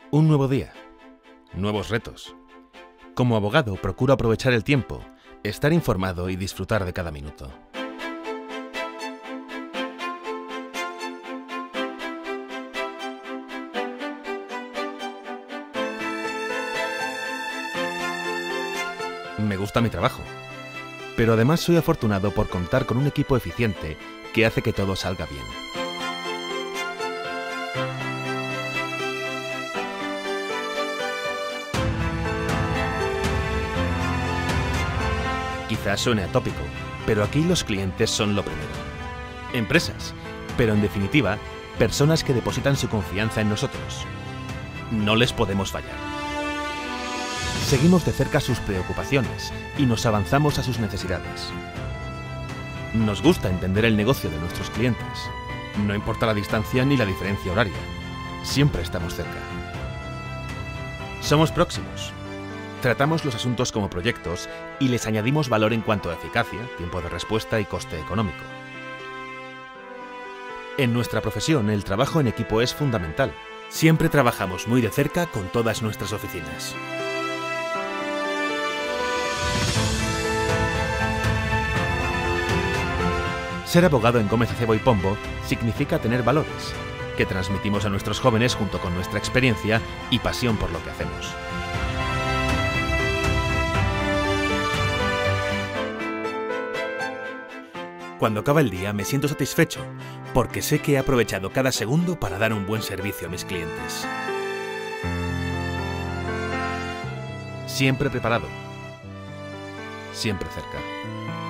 Un nuevo día, nuevos retos. Como abogado procuro aprovechar el tiempo, estar informado y disfrutar de cada minuto. Me gusta mi trabajo, pero además soy afortunado por contar con un equipo eficiente que hace que todo salga bien. Quizás suene atópico, pero aquí los clientes son lo primero. Empresas, pero en definitiva, personas que depositan su confianza en nosotros. No les podemos fallar. Seguimos de cerca sus preocupaciones y nos avanzamos a sus necesidades. Nos gusta entender el negocio de nuestros clientes. No importa la distancia ni la diferencia horaria. Siempre estamos cerca. Somos próximos. Tratamos los asuntos como proyectos y les añadimos valor en cuanto a eficacia, tiempo de respuesta y coste económico. En nuestra profesión, el trabajo en equipo es fundamental. Siempre trabajamos muy de cerca con todas nuestras oficinas. Ser abogado en Gómez Acebo y Pombo significa tener valores, que transmitimos a nuestros jóvenes junto con nuestra experiencia y pasión por lo que hacemos. Cuando acaba el día me siento satisfecho, porque sé que he aprovechado cada segundo para dar un buen servicio a mis clientes. Siempre preparado, siempre cerca.